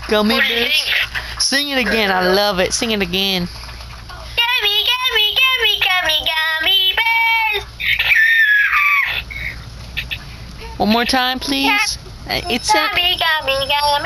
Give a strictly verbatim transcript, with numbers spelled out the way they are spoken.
Gummy What do you bears. think? Sing it again. I love it. Sing it again. Gummy, gummy, gummy, gummy, gummy bears. One more time, please. Uh, It's a Gummy, gummy, gummy.